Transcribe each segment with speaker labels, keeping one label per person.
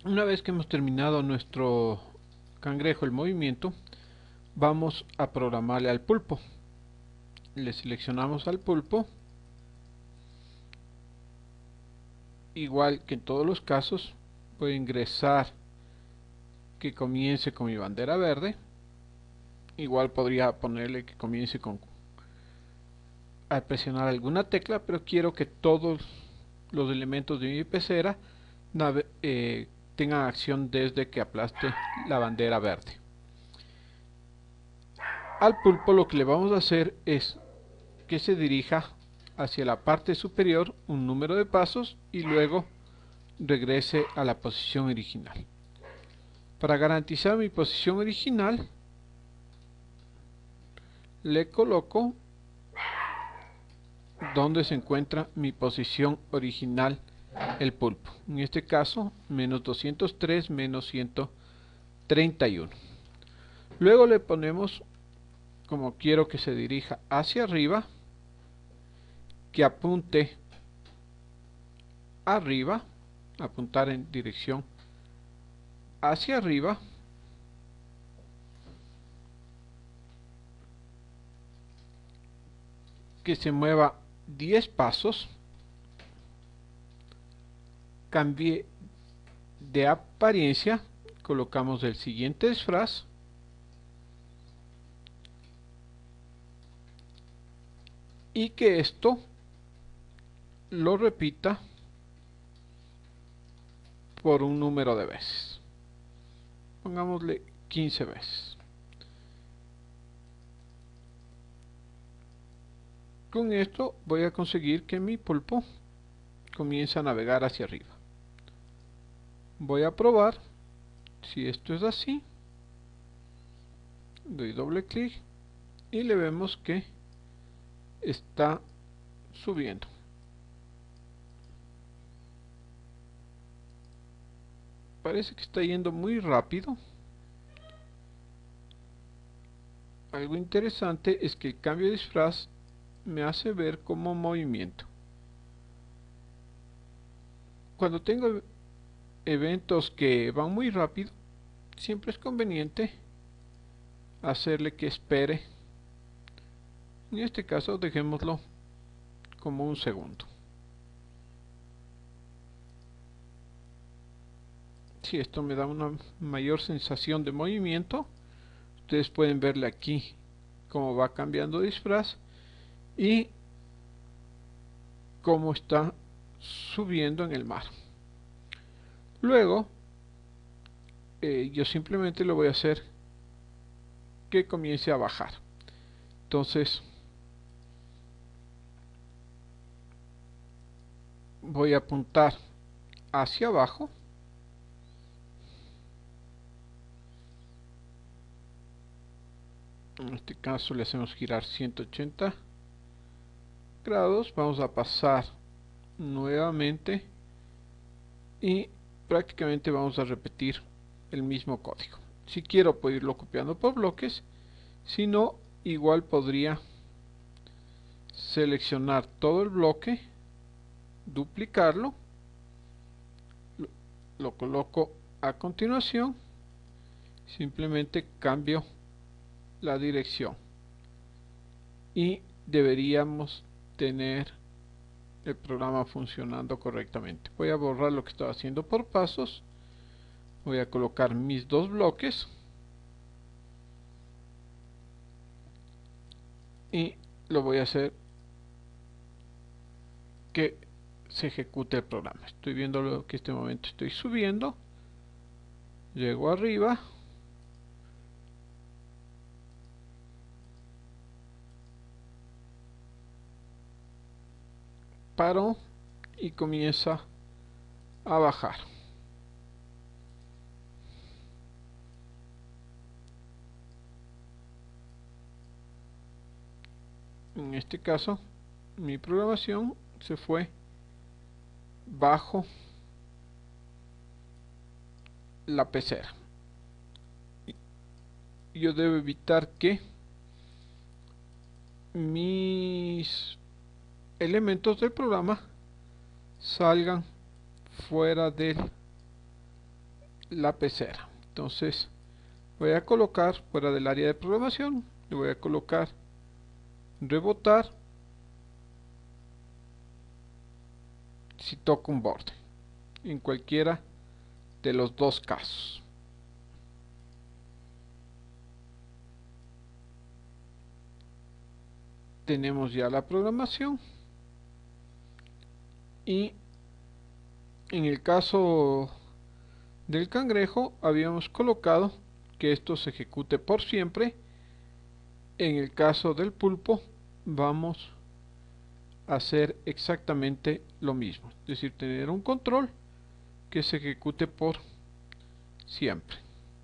Speaker 1: Una vez que hemos terminado nuestro cangrejo el movimiento, vamos a programarle al pulpo. Le seleccionamos al pulpo, igual que en todos los casos. Voy a ingresar que comience con mi bandera verde. Igual podría ponerle que comience con al presionar alguna tecla, pero quiero que todos los elementos de mi pecera tengan acción desde que aplaste la bandera verde. Al pulpo lo que le vamos a hacer es que se dirija hacia la parte superior un número de pasos y luego regrese a la posición original. Para garantizar mi posición original, le coloco donde se encuentra mi posición original el pulpo. En este caso, menos 203, menos 131. Luego le ponemos, como quiero que se dirija hacia arriba, que apunte arriba, apuntar en dirección hacia arriba, que se mueva 10 pasos, cambie de apariencia, colocamos el siguiente disfraz y que esto lo repita por un número de veces. Pongámosle 15 veces. Con esto voy a conseguir que mi pulpo comience a navegar hacia arriba. Voy a probar si esto es así. Doy doble clic y le vemos que está subiendo. Parece que está yendo muy rápido. Algo interesante es que el cambio de disfraz me hace ver como movimiento. Cuando tengo eventos que van muy rápido, siempre es conveniente hacerle que espere. En este caso dejémoslo como un segundo. Si esto me da una mayor sensación de movimiento, ustedes pueden verle aquí cómo va cambiando de disfraz y cómo está subiendo en el mar. Luego yo simplemente lo voy a hacer que comience a bajar. Entonces voy a apuntar hacia abajo. En este caso le hacemos girar 180 grados. Vamos a pasar nuevamente y prácticamente vamos a repetir el mismo código. Si quiero puedo irlo copiando por bloques, si no, igual podría seleccionar todo el bloque, duplicarlo, lo coloco a continuación, simplemente cambio la dirección y deberíamos tener el programa funcionando correctamente. Voy a borrar lo que estaba haciendo por pasos, voy a colocar mis dos bloques y lo voy a hacer que se ejecute el programa. Estoy viendo lo que en este momento estoy subiendo, llego arriba, paro y comienza a bajar. En este caso mi programación se fue bajo la pecera. Yo debo evitar que mis elementos del programa salgan fuera del la pecera. Entonces voy a colocar fuera del área de programación, le voy a colocar rebotar si toco un borde, en cualquiera de los dos casos. Tenemos ya la programación, y en el caso del cangrejo habíamos colocado que esto se ejecute por siempre. En el caso del pulpo vamos a hacer exactamente lo mismo, es decir, tener un control que se ejecute por siempre.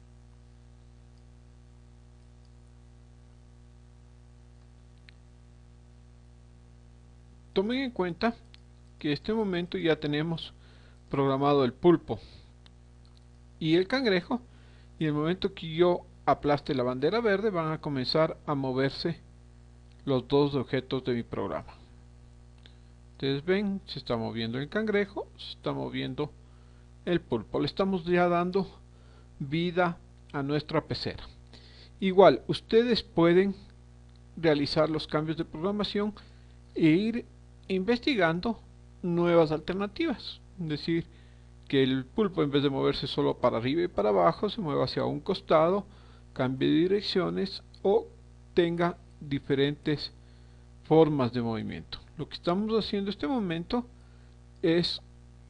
Speaker 1: Tomen en cuenta que en este momento ya tenemos programado el pulpo y el cangrejo, y en el momento que yo aplaste la bandera verde van a comenzar a moverse los dos objetos de mi programa. Ustedes ven, se está moviendo el cangrejo, se está moviendo el pulpo. Le estamos ya dando vida a nuestra pecera. Igual, ustedes pueden realizar los cambios de programación e ir investigando nuevas alternativas. Es decir, que el pulpo, en vez de moverse solo para arriba y para abajo, se mueva hacia un costado, cambie de direcciones o tenga diferentes formas de movimiento. Lo que estamos haciendo en este momento es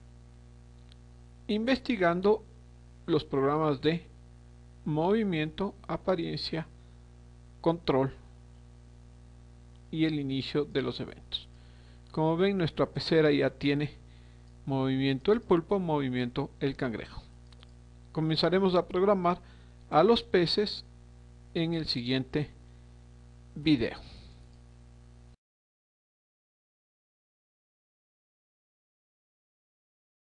Speaker 1: investigando los programas de movimiento, apariencia, control y el inicio de los eventos. Como ven, nuestra pecera ya tiene movimiento el pulpo, movimiento el cangrejo. Comenzaremos a programar a los peces en el siguiente video.